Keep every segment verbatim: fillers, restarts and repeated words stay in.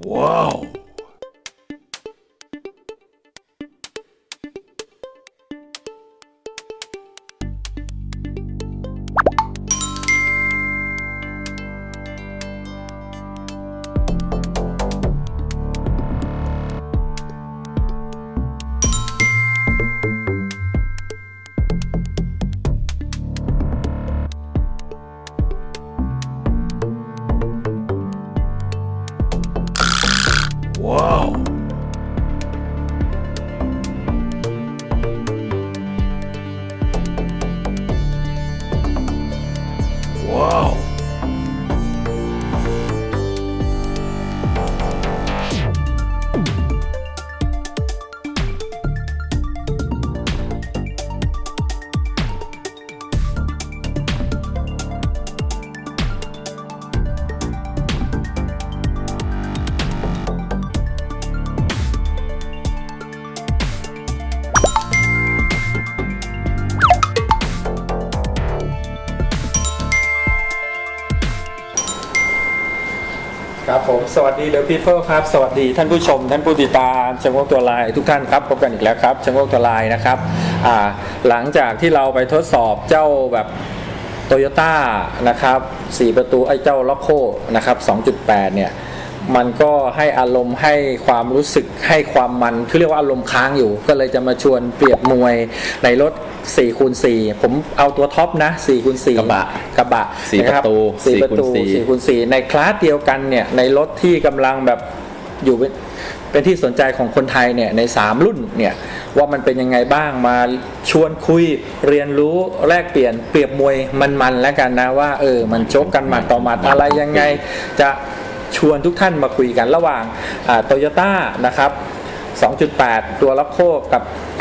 Wow. Wow. Wow. ครับผมสวัสดีเดอะพีเพิลครับสวัสดีท่านผู้ชมท่านผู้ติดตามชมโงกตัวลายทุกท่านครับพบกันอีกแล้วครับชมโงกตัวลายนะครับอ่าหลังจากที่เราไปทดสอบเจ้าแบบโตโยต้านะครับสี่ประตูไอ้เจ้าล็อกโคนะครับ สองจุดแปด เนี่ยมันก็ให้อารมณ์ให้ความรู้สึกให้ความมันคือเรียกว่าอารมณ์ค้างอยู่ก็เลยจะมาชวนเปรียบมวยในรถ สี่คูณสี่ ผมเอาตัวท็อปนะ สี่คูณสี่กระบะกระบะสี่ประตูสี่ประตู สี่คูณสี่ ในคลาสเดียวกันเนี่ยในรถที่กำลังแบบอยู่เป็นเป็นที่สนใจของคนไทยเนี่ยในสามรุ่นเนี่ยว่ามันเป็นยังไงบ้างมาชวนคุยเรียนรู้แลกเปลี่ยนเปรียบมวยมันๆแล้วกันนะว่าเออมันชกกันหมัดต่อหมัดอะไรยังไงจะชวนทุกท่านมาคุยกันระหว่างโตโยต้านะครับ สองจุดแปด ตัวล็อกโคกับ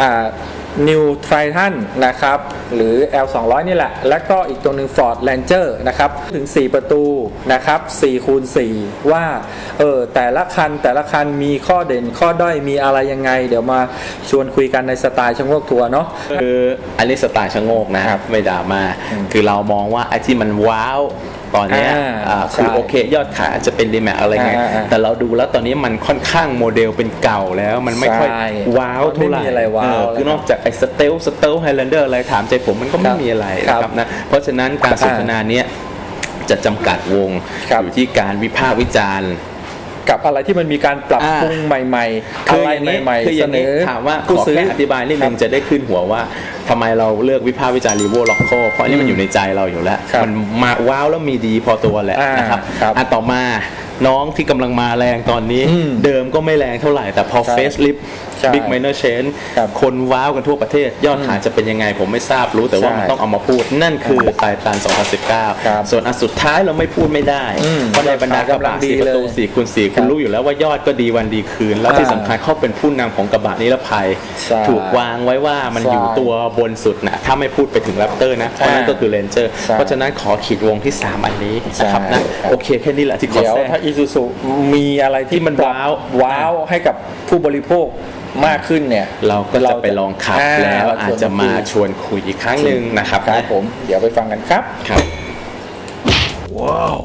New Triton นะครับหรือ แอล สองร้อย นี่แหละแล้วก็อีกตัวหนึ่ง Ford Ranger นะครับถึงสี่ประตูนะครับ สี่คูณสี่ ว่าเออแต่ละคันแต่ละคันมีข้อเด่นข้อด้อยมีอะไรยังไงเดี๋ยวมาชวนคุยกันในสไตล์ชะโงกทัวร์เนาะคืออันนี้สไตล์ชะโงกนะครับไม่ด่ามาคือเรามองว่าไอ้ที่มันว้าวตอนนี้คือโอเคยอดขายจะเป็นดีแม็กอะไรไงแต่เราดูแล้วตอนนี้มันค่อนข้างโมเดลเป็นเก่าแล้วมันไม่ค่อยว้าวเท่าไหร่คือนอกจากไอ้สเตลสเตลไฮแลนเดอร์อะไรถามใจผมมันก็ไม่มีอะไรนะครับนะเพราะฉะนั้นการสนทนาเนี้ยจะจำกัดวงอยู่ที่การวิพากษ์วิจารณ์กับอะไรที่มันมีการปรับปรุงใหม่ๆอะไรใหม่ๆเสนอถามว่าขอแค่อธิบายนิดนึงจะได้ขึ้นหัวว่าทำไมเราเลือกวิพากษ์วิจารณ์รีโวล็อกโคเพราะนี่มันอยู่ในใจเราอยู่แล้วมันมาว้าวแล้วมีดีพอตัวแหละนะครับอันต่อมาน้องที่กำลังมาแรงตอนนี้เดิมก็ไม่แรงเท่าไหร่แต่พอเฟซลิฟบิ๊กไมเนอร์เชนคนว้าวกันทั่วประเทศยอดขายจะเป็นยังไงผมไม่ทราบรู้แต่ว่ามันต้องเอามาพูดนั่นคือไททันสองพันสิบเก้าส่วนอันสุดท้ายเราไม่พูดไม่ได้เพราะในบรรดากระบะสี่ประตูสี่คูณสี่คุณรู้อยู่แล้วว่ายอดก็ดีวันดีคืนแล้วที่สำคัญเขาเป็นผู้นำของกระบะนิรภัยถูกวางไว้ว่ามันอยู่ตัวบนสุดนะถ้าไม่พูดไปถึงแรปเตอร์นะเพราะนั่นก็คือเรนเจอร์เพราะฉะนั้นขอขีดวงที่สามอันนี้นะครับนะโอเคแค่นี้แหละที่ขอแทรกถ้าอีซูซูมีอะไรที่มันว้าวว้าวให้กับผู้บริโภคมากขึ้นเนี่ยเราก็จะไปลองขับแล้วอาจจะมาชวนคุยอีกครั้งหนึ่งนะครับครับผมเดี๋ยวไปฟังกันครับครับว้าว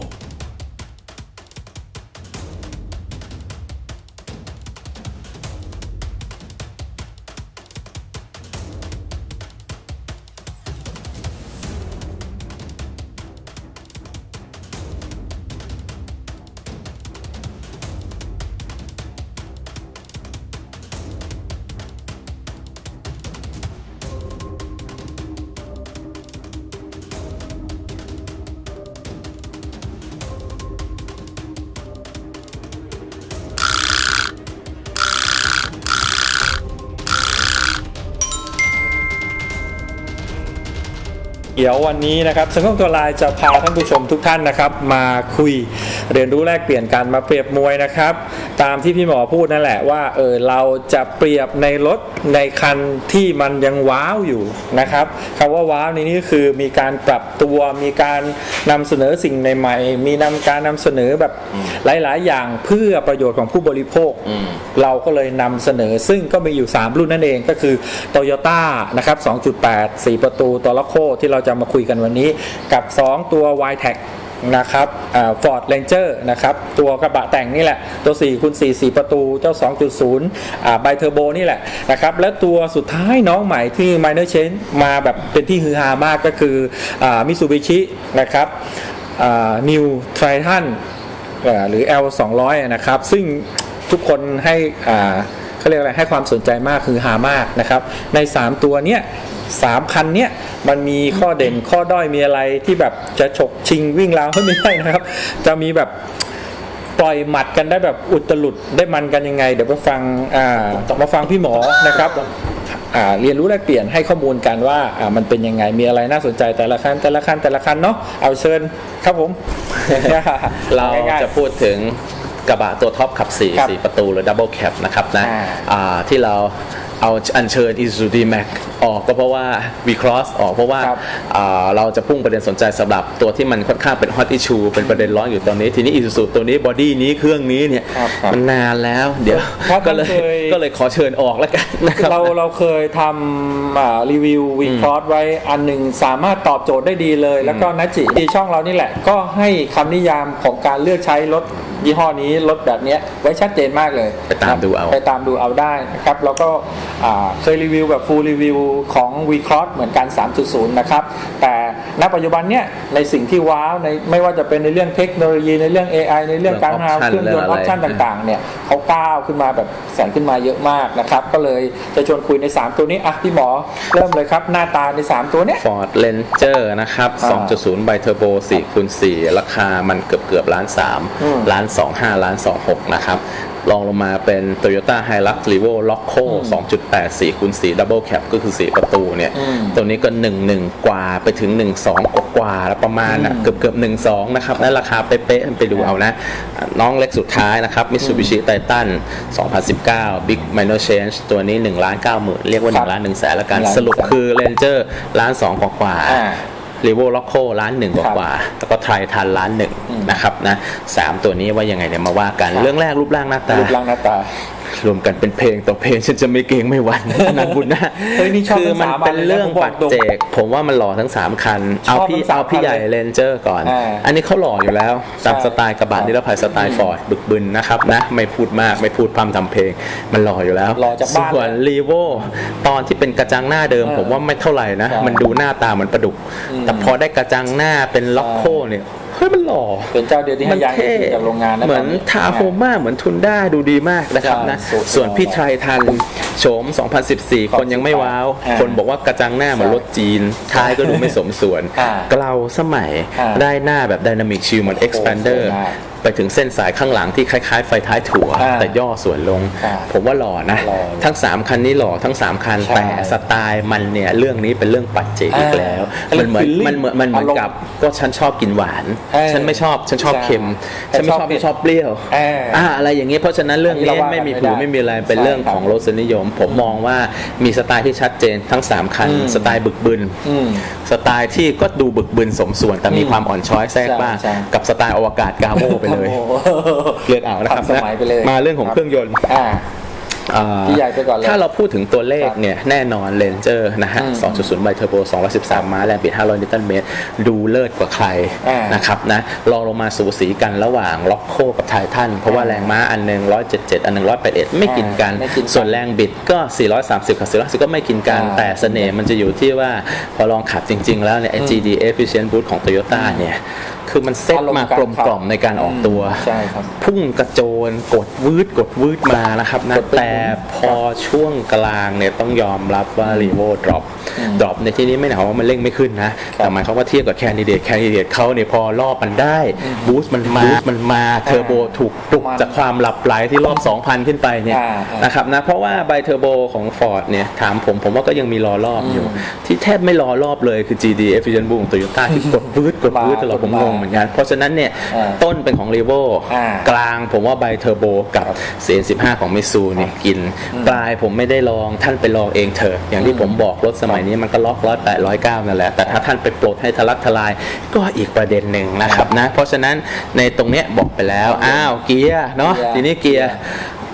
เดี๋ยววันนี้นะครับชะโงกตัวลายจะพาท่านผู้ชมทุกท่านนะครับมาคุยเรียนรู้แลกเปลี่ยนกันมาเปรียบมวยนะครับตามที่พี่หมอพูดนั่นแหละว่าเออเราจะเปรียบในรถในคันที่มันยังว้าวอยู่นะครับคำว่าว้าวในนี้คือมีการปรับตัวมีการนำเสนอสิ่งใหม่ๆมีนำการนำเสนอแบบหลายๆอย่างเพื่อประโยชน์ของผู้บริโภคเราก็เลยนำเสนอซึ่งก็มีอยู่สามรุ่นนั่นเองก็คือ Toyota นะครับ สองจุดแปด สี่ประตูตัวล็อกโคที่เราจะมาคุยกันวันนี้กับสองตัว วาย แท็กนะครับอ่า Ford Ranger นะครับตัวกระบะแต่งนี่แหละตัวสี่คูณสี่ สี่ประตูเจ้า สองจุดศูนย์ อ่าไบเทอร์โบนี่แหละนะครับและตัวสุดท้ายน้องใหม่ที่ Minor Change มาแบบเป็นที่ฮือฮามากก็คืออ่า Mitsubishi นะครับอ่า New Triton อ่าหรือ แอล สองร้อย นะครับซึ่งทุกคนให้อ่าเขาเรียกอะไรให้ความสนใจมากคือฮามากนะครับในสามตัวเนี้ยสามคันเนี้ยมันมีข้อเด่นข้อด้อยมีอะไรที่แบบจะฉกชิงวิ่งราวไม่ใช่นะครับจะมีแบบปล่อยหมัดกันได้แบบอุตลุดได้มันกันยังไงเดี๋ยวมาฟังอ่ามาฟังพี่หมอนะครับอ่าเรียนรู้แลกเปลี่ยนให้ข้อมูลกันว่าอ่ามันเป็นยังไงมีอะไรน่าสนใจแต่ละคันแต่ละคันแต่ละคันเนาะเอาเชิญครับผมเราจะพูดถึงกระบะตัวท็อปขับสี่ สี่ประตูหรือดับเบิลแคปนะครับนะที่เราเอาอัญเชิญ Isuzu D-Max ออกก็เพราะว่า V-Cross ออกเพราะว่าเราจะพุ่งประเด็นสนใจสำหรับตัวที่มันค่อนข้างเป็น hot issue เป็นประเด็นร้อนอยู่ตอนนี้ทีนี้ Isuzu ตัวนี้บอดี้นี้เครื่องนี้เนี่ยมันนานแล้วเดี๋ยวก็เลยก็เลยขอเชิญออกแล้วกันนะครับเราเราเคยทำรีวิว V-Cross ไว้อันหนึ่งสามารถตอบโจทย์ได้ดีเลยแล้วก็นัจิที่ช่องเรานี่แหละก็ให้คำนิยามของการเลือกใช้รถยี่ห้อนี้รถแบบนี้ไว้ชัดเจนมากเลยไปตามดูเอาไปตามดูเอาได้นะครับแล้วก็เคยรีวิวแบบ full review ของ V-Cross เหมือนกัน สามจุดศูนย์ นะครับแต่ณปัจจุบันเนี้ยในสิ่งที่ว้าวในไม่ว่าจะเป็นในเรื่องเทคโนโลยีในเรื่อง เอ ไอ ในเรื่องการหาเครื่องยนต์ออปชั่นต่างๆเนี่ยเขาก้าวขึ้นมาแบบแสงขึ้นมาเยอะมากนะครับก็เลยจะชวนคุยในสามตัวนี้อ่ะพี่หมอเริ่มเลยครับหน้าตาในสามตัวเนี้ย Ford Ranger นะครับ สองจุดศูนย์ ไบเทอร์โบ สี่คูณสี่ ราคามันเกือบเกือบล้านสามล้านสองห้าล้านสองหกนะครับลองลงมาเป็น Toyota Hilux Revo Loco สองจุดแปด สี่คูณสี่ Double Cab ก็คือสี่ประตูเนี่ยตัวนี้ก็หนึ่งหนึ่งกว่าไปถึงหนึ่งสองกว่าแล้วประมาณน่ะเกือบเกือบหนึ่งสองนะครับนั่นราคาเป๊ะๆไปดูเอานะน้องเล็กสุดท้ายนะครับ Mitsubishi Titan สองพันสิบเก้า Big Minor Change ตัวนี้หนึ่งล้านเก้าหมื่นเรียกว่าหนึ่งล้านหนึ่งแสนละกันสรุปคือ Ranger ล้านสองกว่ารีโวล็อกโคล้านหนึ่งกว่าแล้วก็ไทรทันล้านหนึ่งนะครับนะสามตัวนี้ว่ายังไงเนี่ยมาว่ากันเรื่องแรกรูปร่างหน้าตารูปร่างหน้าตารวมกันเป็นเพลงต่อเพลงฉันจะไม่เกรงไม่หวั่นนันบุญนะคือมันเป็นเรื่องปัจเจกผมว่ามันหล่อทั้งสามคันเอาพี่เอาพี่ใหญ่เรนเจอร์ก่อนอันนี้เขาหล่ออยู่แล้วตามสไตล์กระบะนิรภัยสไตล์ฟอร์ดบึกบึนนะครับนะไม่พูดมากไม่พูดพร่ำทำเพลงมันหล่ออยู่แล้วส่วนรีโวตอนที่เป็นกระจังหน้าเดิมผมว่าไม่เท่าไหร่นะมันดูหน้าตาเหมือนประดุกแต่พอได้กระจังหน้าเป็นล็อกโคเนี่ยเฮ้ยมันหล่อเป็นเจ้าเดียวที่ให้ย้ายจากโรงงานเหมือนทาโฮม่าเหมือนทุนด้าดูดีมากนะครับนะส่วนพี่ไทยทันโฉมสองพันสิบสี่คนยังไม่ว้าวคนบอกว่ากระจังหน้าเหมือนรถจีนท้ายก็ดูไม่สมส่วนเกลาสมัยได้หน้าแบบไดนามิกชิลเหมือน Expanderไปถึงเส้นสายข้างหลังที่คล้ายๆไฟท้ายถั่วแต่ย่อส่วนลงผมว่าหล่อนะทั้งสามคันนี้หล่อทั้งสามคันแต่สไตล์มันเนี่ยเรื่องนี้เป็นเรื่องปัจเจกอีกแล้วมันเหมือนมันเหมือนมันเหมือนกับก็ฉันชอบกินหวานฉันไม่ชอบฉันชอบเค็มฉันไม่ชอบไม่ชอบเปรี้ยวอ่าอะไรอย่างนี้เพราะฉะนั้นเรื่องนี้ไม่มีผิวไม่มีอะไรเป็นเรื่องของรสนิยมผมมองว่ามีสไตล์ที่ชัดเจนทั้งสามคันสไตล์บึกบึนสไตล์ที่ก็ดูบึกบึนสมส่วนแต่มีความอ่อนช้อยแทรกบ้างกับสไตล์อวกาศกาโมไปเลยเลือกเอานะครับนะมาเรื่องของเครื่องยนต์ถ้าเราพูดถึงตัวเลขเนี่ยแน่นอน Ranger นะฮะ สองจุดศูนย์ ไบเทอร์โบสองร้อยสิบสามม้าแรงบิดห้าร้อยนิวตันเมตรดูเลิศกว่าใครนะครับนะลองลงมาสูสีกันระหว่างล็อกโคกับไททันเพราะว่าแรงม้าอันหนึ่งหนึ่งร้อยเจ็ดสิบเจ็ดอันหนึ่งหนึ่งร้อยแปดสิบเอ็ดไม่กินกันส่วนแรงบิดก็สี่ร้อยสามสิบกับสี่ร้อยสิบก็ไม่กินกันแต่เสน่ห์มันจะอยู่ที่ว่าพอลองขับจริงๆแล้วเนี่ย จี ดี Efficient Boost ของ Toyota เนี่ยคือมันเซ็ตมากลมกล่อมในการออกตัวพุ่งกระโจนกดวืดกดวืดมานะครับนะแต่พอช่วงกลางเนี่ยต้องยอมรับว่ารีโวดรอปดรอปในที่นี้ไม่หมายความว่ามันเร่งไม่ขึ้นนะแต่หมายความว่าเทียบกับแคนดิเดตแคนดิเดตเขาเนี่ยพอรอบมันได้บูสต์มันมามันมาเทอร์โบถูกปลุกจากความหลับไหลที่รอบ สองพัน ขึ้นไปเนี่ยนะครับนะเพราะว่าไบเทอร์โบของ Ford เนี่ยถามผมผมว่าก็ยังมีรอรอบอยู่ที่แทบไม่รอรอบเลยคือ จี ดี Efficient Boost ของ Toyota ที่กดวืดกดวืดตลอดผมงงเหมือนกันเพราะฉะนั้นเนี่ยต้นเป็นของ Revo กลางผมว่าไบเทอร์โบกับ ซี เอ็น สิบห้า ของมิตซูเนี่ยกินปลายผมไม่ได้ลองท่านไปลองเองเถอะอย่างที่ผมบอกรถสมัยนี้มันก็ล็อกร้อยแปดร้อยเก้านั่นแหละแต่ถ้าท่านไปปลดให้ทะลักทลายก็อีกประเด็นหนึ่งนะครับนะเพราะฉะนั้นในตรงเนี้ยบอกไปแล้วอ้าวเกียร์เนาะทีนี้เกียร์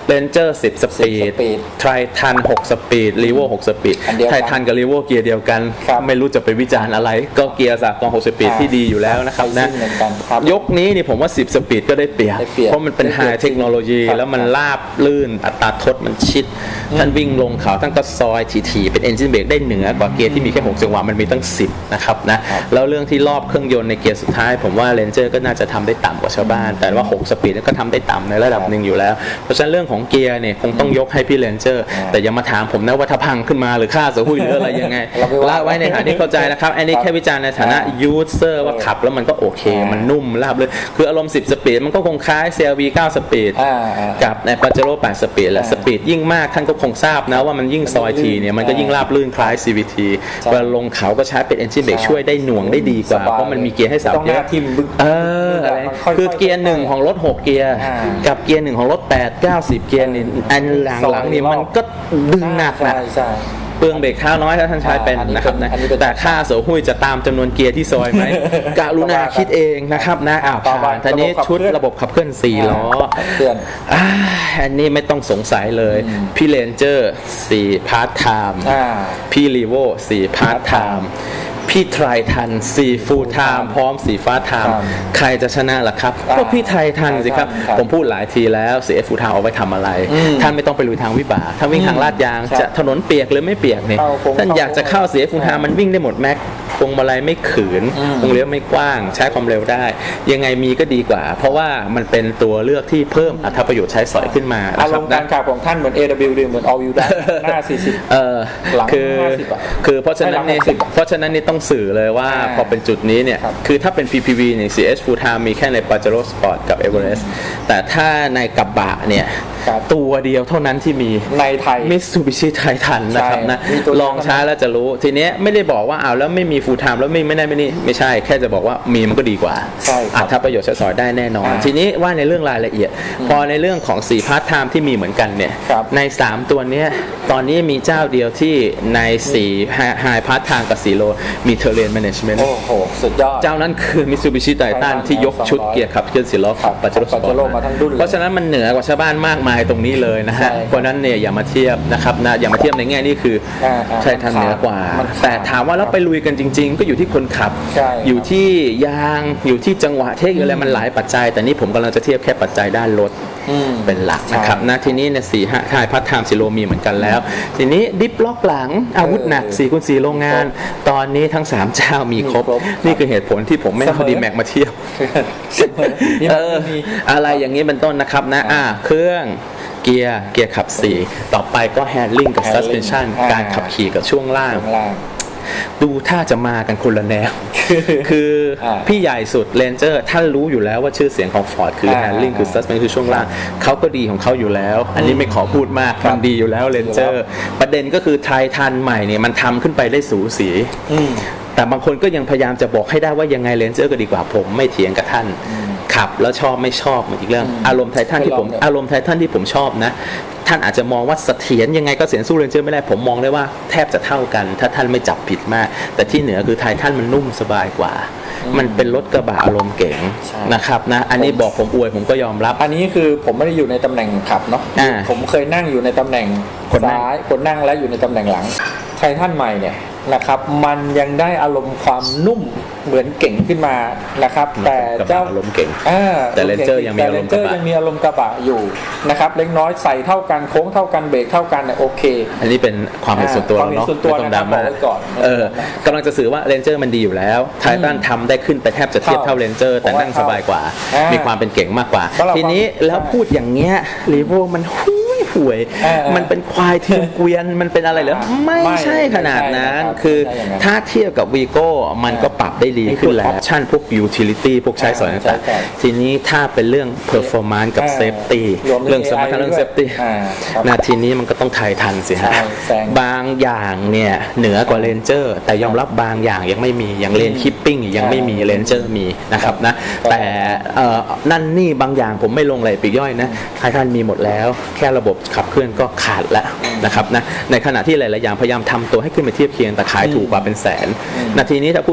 เรนเจอร์สิบสปีดไททันหกสปีดรีโวหกสปีดไททันกับรีโวเกียร์เดียวกันไม่รู้จะไปวิจารณ์อะไรก็เกียร์สากลหกสปีดที่ดีอยู่แล้วนะครับนะยกนี้นี่ผมว่าสิบสปีดก็ได้เปรียบเพราะมันเป็นไฮเทคโนโลยีแล้วมันราบลื่นอัตราทดมันชิดท่านวิ่งลงเขาท่านก็ซอยถี่ๆเป็นเอนจินเบรกได้เหนือกว่าเกียร์ที่มีแค่หกจังหวะมันมีตั้งสิบนะครับนะแล้วเรื่องที่รอบเครื่องยนต์ในเกียร์สุดท้ายผมว่าเรนเจอร์ก็น่าจะทำได้ต่ำกว่าชาวบ้านแต่ว่าหกสปีดก็ทำได้ต่ำในระดับหนึ่งอยู่แล้วเพราะฉะนั้นเรื่องของเกียร์เนี่ยคงต้องยกให้พี่เรนเจอร์แต่อย่ามาถามผมนะว่าถ้าพังขึ้นมาหรือค่าเสือหุ้ยหรืออะไรยังไงละไว้ในฐานที่เข้าใจนะครับอันนี้แค่วิจารณ์ในฐานะยูเซอร์ว่าขับแล้วมันก็โอเคมันนุ่มราบเลยคืออารมณ์สิบสปีดมันก็คงคล้าย ซี อาร์ วี เก้าสปีดกับใน Pajero แปดสปีดแหละสปีดยิ่งมากท่านก็คงทราบนะว่ามันยิ่งซอยทีเนี่ยมันก็ยิ่งราบลื่นคล้าย ซี วี ที เวลาลงเขาก็ใช้เป็นเอนจินเบรกช่วยได้หน่วงได้ดีกว่าเพราะมันมีเกียร์ให้สับเยอะเอออะไรคือเกียร์หนึ่งของรถหกเกียร์กับเกียร์หนึ่งของรถแปด เก้า สิบเกียร์นี่อันหลังๆนี่มันก็ดึงหนักนะเปลืองเบรกเท้าน้อยถ้าท่านใช้เป็นนะครับนะแต่ค่าเสือหุ้ยจะตามจำนวนเกียร์ที่ซอยไหมกรุณาคิดเองนะครับนะอ้าวผ่านทีนี้ชุดระบบขับเคลื่อนสี่ล้ออันนี้ไม่ต้องสงสัยเลยพี่เรนเจอร์สี่พาร์ทไทม์พี่รีโวสี่พาร์ทไทม์พี่ไททันสี่ฟูลไทม์พร้อมสี่ฟ้าไทม์ใครจะชนะล่ะครับก็พี่ไททันสิครับผมพูดหลายทีแล้วสี่ฟูลไทม์เอาไว้ทำอะไรท่านไม่ต้องไปลุยทางวิบากถ้าวิ่งทางลาดยางจะถนนเปียกหรือไม่เปียกเนี่ยท่านอยากจะเข้าสี่ฟูลไทม์มันวิ่งได้หมดแม็กพวงมาลัยไม่ขืนวงเลี้ยวไม่กว้างใช้ความเร็วได้ยังไงมีก็ดีกว่าเพราะว่ามันเป็นตัวเลือกที่เพิ่มอรรถประโยชน์ใช้สอยขึ้นมาอารมณ์การขับของท่านเหมือน เอ ดับเบิลยู ดี เหมือน All Wheel ได้หน้าสี่สิบเออคือคือเพราะฉะนั้นนี่เพราะฉะนั้นนี่ต้องสื่อเลยว่าพอเป็นจุดนี้เนี่ยคือถ้าเป็น พี พี วี เนี่ย ซี เอช Full Time มีแค่ใน Pajero Sport กับ Everest แต่ถ้าในกระบะเนี่ยตัวเดียวเท่านั้นที่มีในไทย Mitsubishi Titan นะครับนะลองใช้แล้วจะรู้ทีนี้ไม่ได้บอกว่าเอาแล้วไม่มี Full Time แล้วไม่ไม่ได้ไม่นี่ไม่ใช่แค่จะบอกว่ามีมันก็ดีกว่าอัตราประโยชน์ใช้สอยได้แน่นอนทีนี้ว่าในเรื่องรายละเอียดพอในเรื่องของสี่ Part Time ที่มีเหมือนกันเนี่ยในสามตัวเนี้ยตอนนี้มีเจ้าเดียวที่ในสี่ High Part Time กับสี่โลมี Terrain Management โอ้โหสุดยอดเจ้านั้นคือ Mitsubishi Titan ที่ยกชุดเกียร์ขับเคลื่อนสี่ล้อของ Pajero Sport เพราะฉะนั้นมันเหนือกว่าชาวบ้านมากมายตรงนี้เลยนะฮะเพราะนั้นเนี่ยอย่ามาเทียบนะครับนะอย่ามาเทียบในแง่นี้คือใช่ทันเหนือกว่าแต่ถามว่าแล้วไปลุยกันจริงๆก็อยู่ที่คนขับอยู่ที่ยางอยู่ที่จังหวะเทคอะไรมันหลายปัจจัยแต่นี่ผมกำลังจะเทียบแค่ปัจจัยด้านรถเป็นหลักนะครับนะทีนี้เนี่ยสี่ห้าทายพัฒทามซีโรมีเหมือนกันแล้วทีนี้ดิฟล็อกหลังอาวุธหนักสี่คูณสี่โรงงานตอนนี้ทั้งสามเจ้ามีครบนี่คือเหตุผลที่ผมไม่เอาดีแม็กมาเทียบเอออะไรอย่างนี้เป็นต้นนะครับนะอ่าเครื่องเกียร์เกียร์ขับสี่ต่อไปก็แฮนดิ้งกับซัสเพนชั่นการขับขี่กับช่วงล่างดูถ้าจะมากันคนละแนวคือพี่ใหญ่สุดเรนเจอร์ท่านรู้อยู่แล้วว่าชื่อเสียงของ Ford คือ handling คือ suspension คือช่วงล่างเขาก็ดีของเขาอยู่แล้วอันนี้ไม่ขอพูดมากมันดีอยู่แล้วเรนเจอร์ประเด็นก็คือไททันใหม่เนี่ยมันทำขึ้นไปได้สูสีแต่บางคนก็ยังพยายามจะบอกให้ได้ว่ายังไงเรนเจอร์ก็ดีกว่าผมไม่เถียงกับท่านขับแล้วชอบไม่ชอบมันอีกเรื่องอารมณ์ไททันที่ผมอารมณ์ไททันที่ผมชอบนะท่านอาจจะมองว่าเสถียรยังไงก็เสียงสู้เรนเจอร์ไม่ได้ผมมองได้ว่าแทบจะเท่ากันถ้าท่านไม่จับผิดมากแต่ที่เหนือคือไททันมันนุ่มสบายกว่ามันเป็นรถกระบะอารมณ์เก๋งนะครับนะอันนี้บอกผมอวยผมก็ยอมรับอันนี้คือผมไม่ได้อยู่ในตำแหน่งขับเนาะผมเคยนั่งอยู่ในตำแหน่งซ้ายคนนั่งและอยู่ในตำแหน่งหลังไททันใหม่เนี่ยนะครับมันยังได้อารมณ์ความนุ่มเหมือนเก่งขึ้นมานะครับแต่เจ้าอารมณ์เก่งแต่เรนเจอร์ยังมีอารมณ์กระบะยังมีอารมณ์กระบะอยู่นะครับเล็กน้อยใส่เท่ากันโค้งเท่ากันเบรกเท่ากันเนี่ยโอเคอันนี้เป็นความเป็นส่วนตัวเนาะไม่ต้องดราม่าเออกำลังจะสื่อว่าเรนเจอร์มันดีอยู่แล้วไททันทำได้ขึ้นไปแทบจะเทียบเท่าเรนเจอร์แต่นั่งสบายกว่ามีความเป็นเก่งมากกว่าทีนี้แล้วพูดอย่างเงี้ยรีโวมันห่วยมันเป็นควายทีมเกวียนมันเป็นอะไรเหรอไม่ใช่ขนาดนั้นคือถ้าเทียบกับวีโก้มันก็ปรับได้ดีขึ้นแล้วออปชั่นพวกยูทิลิตี้พวกใช้สอยต่างๆทีนี้ถ้าเป็นเรื่องเพอร์ฟอร์แมนซ์กับเซฟตี้เรื่องสมรรถนะเรื่องเซฟตี้นาทีนี้มันก็ต้องไททันสิฮะบางอย่างเนี่ยเหนือกว่าเรนเจอร์แต่ยอมรับบางอย่างยังไม่มีอย่างเลนคิปปิ้งยังไม่มีเรนเจอร์มีนะครับนะแต่นั่นนี่บางอย่างผมไม่ลงรายละเอียดย่อยนะไททันมีหมดแล้วแค่ระบบขับเคลื่อนก็ขาดแล้วนะครับนะในขณะที่หลายๆอย่างพยายามทำตัวให้ขึ้นไปเทียบเคียงแต่ขายถูกกว่าเป็นแสนนาทีนี้ถ้าพูดถึงออปชั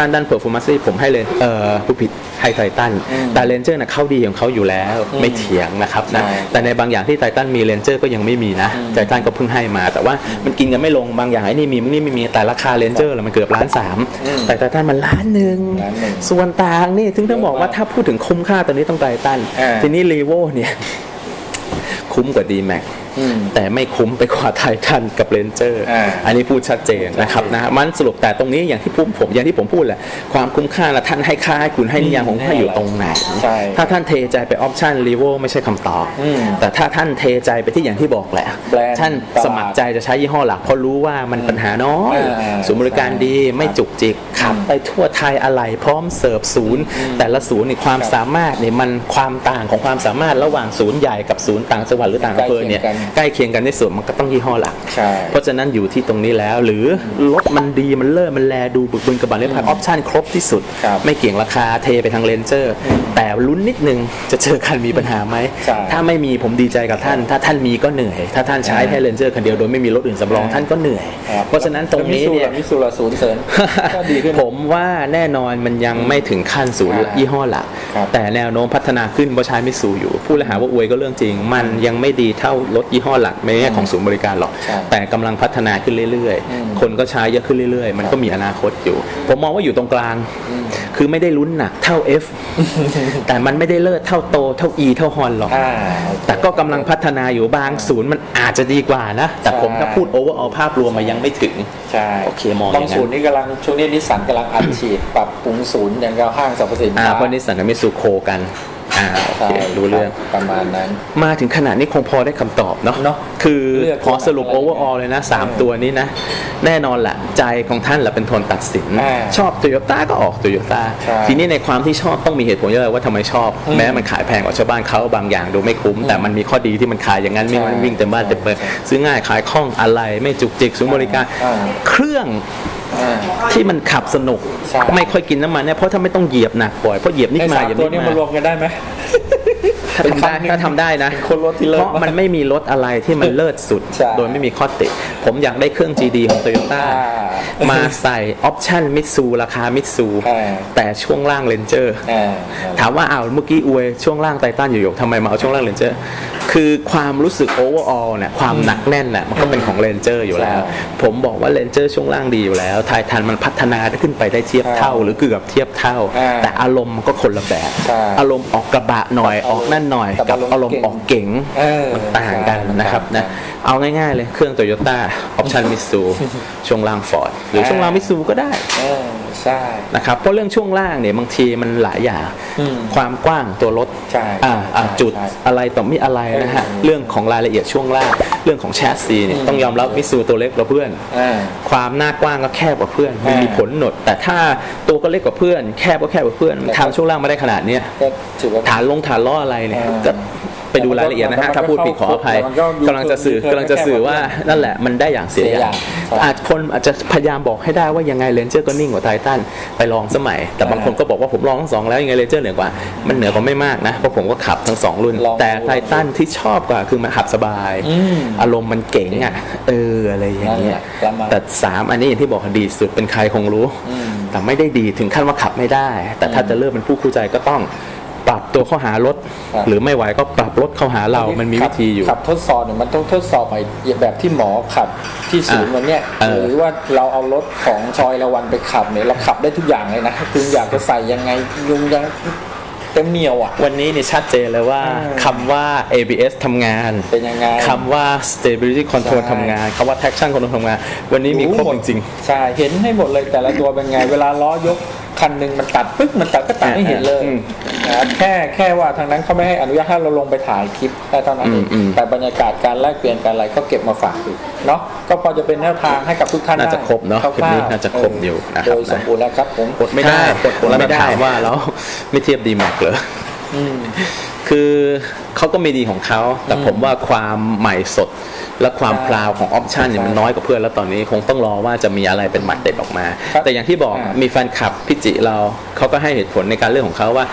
ชันด้าน performance ผมให้เลยเอ่อผู้ผิดให้ไททันแต่เลนเจอร์นะเข้าดีของเขาอยู่แล้วไม่เถียงนะครับนะแต่ในบางอย่างที่ไททันมีเลนเจอร์ก็ยังไม่มีนะไททันก็เพิ่งให้มาแต่ว่ามันกินกันไม่ลงบางอย่างไอ้นี่มีมันนี่ไม่มีแต่ราคาเลนเจอร์มันเกือบล้านสามแต่ไททันมันล้านหนึ่งส่วนต่างนี่ถึงต้องบอกว่าถ้าพูดถึงคุ้มค่าตอนนี้ต้องไททันทีนี้รีโวเนี่ยคุ้มกว่า ดี แม็ก แต่ไม่คุ้มไปกว่าไททันกับเรนเจอร์อันนี้พูดชัดเจนนะครับนะมันสรุปแต่ตรงนี้อย่างที่ผมผมอย่างที่ผมพูดแหละความคุ้มค่านะท่านให้ค่าให้คุณให้นิยามของท่านอยู่ตรงไหนถ้าท่านเทใจไปออปชั่นรีโวไม่ใช่คำตอบแต่ถ้าท่านเทใจไปที่อย่างที่บอกแหละท่านสมัครใจจะใช้ยี่ห้อหลักเพราะรู้ว่ามันปัญหาน้อยศูนย์บริการดีไม่จุกจิกขับไปทั่วไทยอะไรพร้อมเสิร์ฟศูนย์แต่ละศูนย์ในความสามารถเนี่ยมันความต่างของความสามารถระหว่างศูนย์ใหญ่กับศูนย์ต่างจังหวัดหรือต่างอำเภอเนี่ยใกล้เคียงกันที่สุดมันก็ต้องยี่ห้อหลักเพราะฉะนั้นอยู่ที่ตรงนี้แล้วหรือรถมันดีมันเลิศมันแลดูบึกบึนกระบะเล็บออปชั่นครบที่สุดไม่เกี่ยงราคาเทไปทางเรนเจอร์แต่ลุ้นนิดนึงจะเจอคันมีปัญหาไหมถ้าไม่มีผมดีใจกับท่านถ้าท่านมีก็เหนื่อยถ้าท่านใช้แค่เรนเจอร์คันเดียวโดยไม่มีรถอื่นสำรองท่านก็เหนื่อยเพราะฉะนั้นตรงนี้เนี่ยมิสูละศูนย์เสริญผมว่าแน่นอนมันยังไม่ถึงขั้นศูนย์ยี่ห้อหลักแต่แนวโน้มพัฒนาขึ้นเพราะใช้มิสูอยู่ผู้บริหารว่าอวยก็เรื่องจริงมันยังไม่ดีเท่ารถยี่ห้อหลักไม่ใช่ของศูนย์บริการหรอกแต่กำลังพัฒนาขึ้นเรื่อยๆคนก็ใช้เยอะขึ้นเรื่อยๆมันก็มีอนาคตอยู่ผมมองว่าอยู่ตรงกลางคือไม่ได้ลุ้นหนักเท่า F แต่มันไม่ได้เลิศเท่าโตเท่า E เท่าฮอนหรอกแต่ก็กำลังพัฒนาอยู่บางศูนย์มันอาจจะดีกว่านะแต่ผมถ้าพูดโอเวอร์ออลภาพรวมมันยังไม่ถึงใช่โอเคมองบางศูนย์นี่กำลังช่วงนี้นิสสันกำลังอัดฉีดปรับปรุงศูนย์อย่างกับห้างสรรพสินค้าเพราะนิสสันกับมิตซูโคกันอ่าโอเครู้เรื่องประมาณนั้นมาถึงขนาดนี้คงพอได้คำตอบเนาะเนาะคือขอสรุปโอเวอร์ออลเลยนะสามตัวนี้นะแน่นอนแหละใจของท่านแหละเป็นคนตัดสินชอบโตโยต้าก็ออกโตโยต้าทีนี้ในความที่ชอบต้องมีเหตุผลเยอะว่าทำไมชอบแม้มันขายแพงกว่าชาวบ้านเขาบางอย่างดูไม่คุ้มแต่มันมีข้อดีที่มันขายอย่างนั้นไม่วิ่งเต็มบ้านเต็มเมืองซื้อง่ายขายคล่องอะไรไม่จุกจิกศูนย์บริการเครื่องที่มันขับสนุกไม่ค่อยกินน้ำมันเนี่ยเพราะถ้าไม่ต้องเหยียบหนักบ่อยเพราะเหยียบนิดมาเหยียบนิดมามารวมกันได้ไหมถ้าทำได้ถ้าทำได้นะเพราะมันไม่มีรถอะไรที่มันเลิศสุดโดยไม่มีข้อติผมอยากได้เครื่อง จี ดี ของ Toyota มาใส่ออปชั่นมิตซูราคามิตซูแต่ช่วงล่างเรนเจอร์ถามว่าอ้าวเมื่อกี้อวยช่วงล่างไททันอยู่ๆทำไมมาเอาช่วงล่างเรนเจอร์คือความรู้สึกโอเวอร์ออลเนี่ยความหนักแน่นน่ะมันก็เป็นของเรนเจอร์อยู่แล้วผมบอกว่าเรนเจอร์ช่วงล่างดีอยู่แล้วไททันมันพัฒนาได้ขึ้นไปได้เทียบเท่าหรือเกือบเทียบเท่าแต่อารมณ์มันก็คนละแบบอารมณ์ออกกระบะหน่อยออกนั่นหน่อยกับอารมณ์ออกเก๋งมันต่างกันนะครับนะเอาง่ายๆเลยเครื่องโตโยต้าออปชั่นมิตซูช่วงล่างฟอร์ดหรือช่วงล่างมิตซูก็ได้ใช่นะครับเพราะเรื่องช่วงล่างเนี่ยบางทีมันหลายอย่างความกว้างตัวรถจุดอะไรต่อมีอะไรนะฮะเรื่องของรายละเอียดช่วงล่างเรื่องของแชสซีเนี่ยต้องยอมรับมิตซูตัวเล็กกว่าเพื่อนความหน้ากว้างก็แคบกว่าเพื่อนมีผลหนดแต่ถ้าตัวก็เล็กกว่าเพื่อนแคบก็แคบกว่าเพื่อนทำช่วงล่างมาได้ขนาดนี้ฐานลงฐานล้ออะไรเนี่ยก็ไปดูรายละเอียดนะฮะถ้าพูดผิดขออภัยกำลังจะสื่อกำลังจะสื่อว่านั่นแหละมันได้อย่างเสียอย่างอาจคนอาจจะพยายามบอกให้ได้ว่ายังไงเรนเจอร์ก็นิ่งกว่าไททันไปลองสมัยแต่บางคนก็บอกว่าผมลองทั้งสองแล้วยังไงเรนเจอร์เหนือกว่ามันเหนือกว่าไม่มากนะเพราะผมก็ขับทั้งสองรุ่นแต่ไททันที่ชอบกว่าคือมันขับสบายอารมณ์มันเก๋งอ่ะเอออะไรอย่างเงี้ยแต่สามอันนี้อย่างที่บอกดีสุดเป็นใครคงรู้แต่ไม่ได้ดีถึงขั้นว่าขับไม่ได้แต่ถ้าจะเลิกเป็นผู้คู่ใจก็ต้องปรับตัวเข้าหารถหรือไม่ไหวก็ปรับรถเข้าหาเรามันมีวิธีอยู่ขับทดสอบเนี่ยมันต้องทดสอบไปแบบที่หมอขับที่ศูนย์วันเนี้ยหรือว่าเราเอารถของชอยละวันไปขับเนี่ยเราขับได้ทุกอย่างเลยนะคุณอยากจะใส่ยังไงยุงยังเต็มเหนียวอ่ะวันนี้นี่ชัดเจนเลยว่าคำว่า เอ บี เอส ทำงานเป็นยังไงคำว่า stability control ทำงานคำว่า traction control ทำงานวันนี้มีครบจริงใช่เห็นให้หมดเลยแต่ละตัวเป็นไงเวลาล้อยกคันหนึ่งมันตัดปึ๊กมันตัดก็ตัดไม่เห็นเลยนะครับแค่แค่ว่าทางนั้นเขาไม่ให้อนุญาตให้เราลงไปถ่ายคลิปได้เท่านั้นเองแต่บรรยากาศการแลกเปลี่ยนการอะไรก็เก็บมาฝากอยู่เนาะก็พอจะเป็นแนวทางให้กับทุกท่านน่าจะครบเนาะคลิปนี้น่าจะครบอยู่นะครับโดยสมบูรณ์แล้วครับผมกดไม่ได้กดแล้วไม่ได้ถามว่าแล้วไม่เทียบดีแม็กเหรอคือเขาก็มีดีของเขาแต่ผมว่าความใหม่สดและความพราวของออปชันเนี่ยมันน้อยกว่าเพื่อนแล้วตอนนี้คงต้องรอว่าจะมีอะไรเป็นหมัดเด็ดออกมาแต่อย่างที่บอกมีแฟนคลับพิจิเราเขาก็ให้เหตุผลในการเรื่องของเขาว่า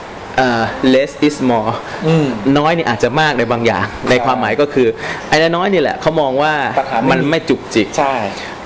uh, less is more น้อยนี่อาจจะมากในบางอย่างในความหมายก็คือไอ้น้อยนี่แหละเขามองว่ามันไม่จุกจิก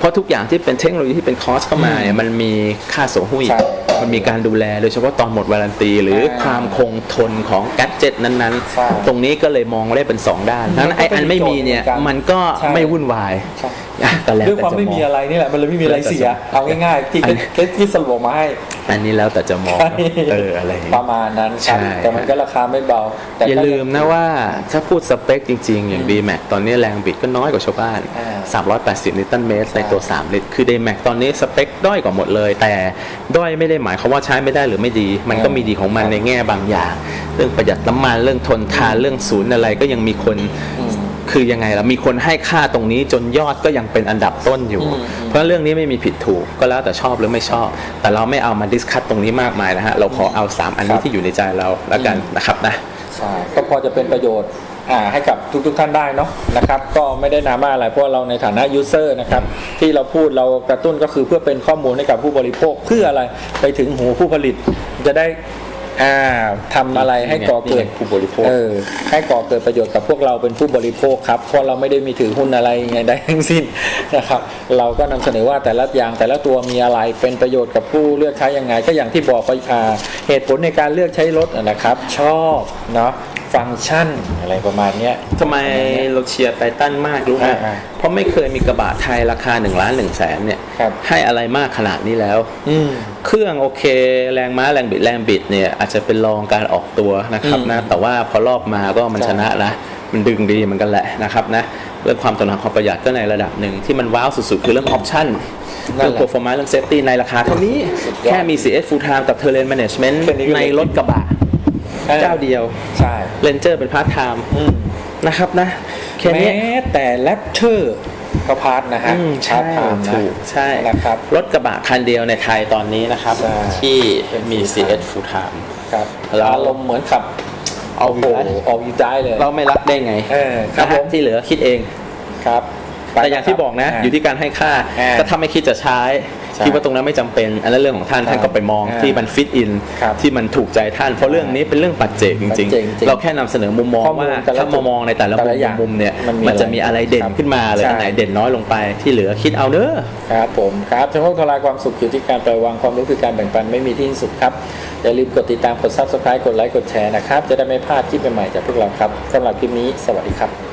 เพราะทุกอย่างที่เป็นเทคโนโลยีที่เป็นคอสเข้ามาเนี่ยมันมีค่าโสหุ้ยมันมีการดูแลโดยเฉพาะตอนหมดวารันตีหรือความคงทนของแกดเจ็ตนั้นๆตรงนี้ก็เลยมองได้เป็นสองด้านนั้นไอ้อันไม่มีเนี่ยมันก็ไม่วุ่นวายด้วยความไม่มีอะไรนี่แหละมันเลยไม่มีอะไรเสียเอาง่ายๆที่ที่สรุปออกมาให้อันนี้แล้วแต่จะมองเอออะไรประมาณนั้นแต่มันก็ราคาไม่เบาแต่อย่าลืมนะว่าถ้าพูดสเปคจริงๆอย่าง ดี แม็ก ตอนนี้แรงบิดก็น้อยกว่าชาวบ้านสามร้อยแปดสิบนิวตันเมตรในตัวสามลิตรคือ ดี แม็ก ตอนนี้สเปคด้อยกว่าหมดเลยแต่ด้อยไม่ได้หมายความว่าใช้ไม่ได้หรือไม่ดีมันก็มีดีของมันในแง่บางอย่างเรื่องประหยัดน้ำมันเรื่องทนทานเรื่องศูนย์อะไรก็ยังมีคนคือยังไงล่ะมีคนให้ค่าตรงนี้จนยอดก็ยังเป็นอันดับต้นอยู่เพราะเรื่องนี้ไม่มีผิดถูกก็แล้วแต่ชอบหรือไม่ชอบแต่เราไม่เอามาดิสคัสตรงนี้มากมายนะฮะเราขอเอาสามอันนี้ที่อยู่ในใจเราแล้วกันนะครับนะใช่ก็พอจะเป็นประโยชน์อ่าให้กับทุกๆท่านได้เนาะนะครับก็ไม่ได้นามาอะไรเพราะเราในฐานะยูเซอร์นะครับที่เราพูดเรากระตุ้นก็คือเพื่อเป็นข้อมูลให้กับผู้บริโภคเพื่ออะไรไปถึงหูผู้ผลิตจะได้อ่าทำอะไรให้ก่อเกิดผู้บริโภคเออให้ก่อเกิดประโยชน์กับพวกเราเป็นผู้บริโภคครับเพราะเราไม่ได้มีถือหุ้นอะไรไงได้ทั้งสิ้นนะครับเราก็นำเสนอว่าแต่ละอย่างแต่ละตัวมีอะไรเป็นประโยชน์กับผู้เลือกใช้ยังไงก็อย่างที่บอกไปอ่าเหตุผลในการเลือกใช้รถนะครับชอบเนาะฟังก์ชันอะไรประมาณนี้ทำไมเราเชียร์ไททันมากรู้ไหมเพราะไม่เคยมีกระบะไทยราคาหนึ่งล้านหนึ่งแสนเนี่ยให้อะไรมากขนาดนี้แล้วเครื่องโอเคแรงม้าแรงบิดแรงบิดเนี่ยอาจจะเป็นรองการออกตัวนะครับนะแต่ว่าพอรอบมาก็มันชนะนะมันดึงดีเหมือนกันแหละนะครับนะเรื่องความทนทานความประหยัดก็ในระดับหนึ่งที่มันว้าวสุดๆคือเรื่องออปชั่นเรื่อง performance เรื่อง safety ในราคาเท่านี้แค่มี ซี เอส Full Time กับ Terrain Management ในรถกระบะเจ้าเดียวใช่เรนเจอร์เป็นพาร์ทไทม์นะครับนะแค่นี้แต่แรปเตอร์ก็พาร์ทนะฮะใช่ถูกใช่นะครับรถกระบะคันเดียวในไทยตอนนี้นะครับที่มี ซี เอส Full Time ครับอารมณ์เหมือนขับเอาโผเอาอยู่ได้เลยเราไม่รักได้ไงครับผมที่เหลือคิดเองครับแต่อย่างที่บอกนะอยู่ที่การให้ค่าถ้าทำไม่คิดจะใช้คิดว่าตรงนั้นไม่จำเป็นอันนั้นเรื่องของท่านท่านก็ไปมองที่มันฟิตอินที่มันถูกใจท่านเพราะเรื่องนี้เป็นเรื่องปัจเจกจริงๆเราแค่นำเสนอมุมมองว่าถ้ามามองในแต่ละมุมเนี่ยมันจะมีอะไรเด่นขึ้นมาเลยอันไหนเด่นน้อยลงไปที่เหลือคิดเอาเนอะครับผมครับทั้งหมดทลายความสุขอยู่ที่การปล่อยวางความรู้คือการแบ่งปันไม่มีที่สิ้นสุดครับอย่าลืมกดติดตามกด ซับสไครบ์ กดไลค์กดแชร์นะครับจะได้ไม่พลาดคลิปใหม่ๆจากพวกเราครับสำหรับคลิปนี้สวัสดีครับ